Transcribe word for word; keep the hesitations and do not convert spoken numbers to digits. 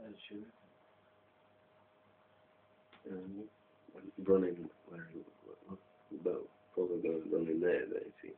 Um, running, where, but probably going running there, they see.